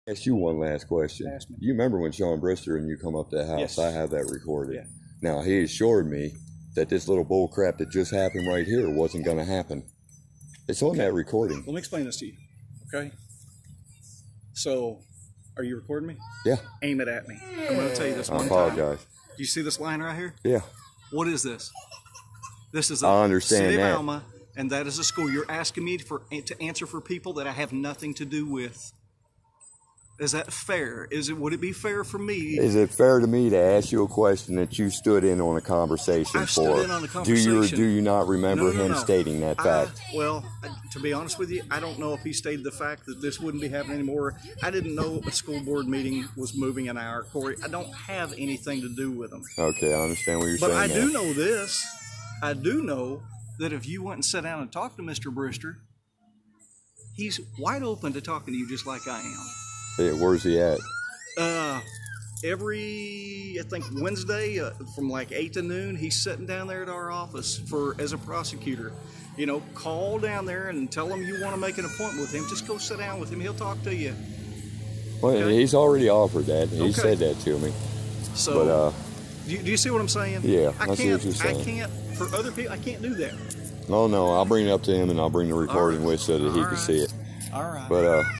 Ask you one last question. Ask me. You remember when Sean Brister and you come up to the house? Yes. I have that recorded. Yeah. Now, he assured me that this little bull crap that just happened right here wasn't going to happen. It's on that recording. Let me explain this to you, okay? So, are you recording me? Yeah. Aim it at me. I'm going to tell you this one I apologize. time. Do you see this line right here? Yeah. What is this? This is I a understand city that. of Alma, and that is a school. You're asking me to answer for people that I have nothing to do with. Is that fair? Would it be fair for me? Is it fair to me to ask you a question that you stood in on a conversation I for? stood in on a conversation. Do you not remember him stating that fact? Well, to be honest with you, I don't know if he stated the fact that this wouldn't be happening anymore. I didn't know a school board meeting was moving an hour, Corey. I don't have anything to do with them. Okay, I understand what you're saying. But I now. do know this. I do know that if you went and sat down and talked to Mr. Brister, he's wide open to talking to you just like I am. Hey, where's he at? Every, I think, Wednesday from like 8 to noon, he's sitting down there at our office as a prosecutor. You know, call down there and tell him you want to make an appointment with him. Just go sit down with him. He'll talk to you. Well, Okay. he's already offered that. He said that to me. So, But, do you see what I'm saying? yeah, I see what you're saying. I can't, for other people, I can't do that. no, I'll bring it up to him and I'll bring the recording with so that he can see it. All right. But,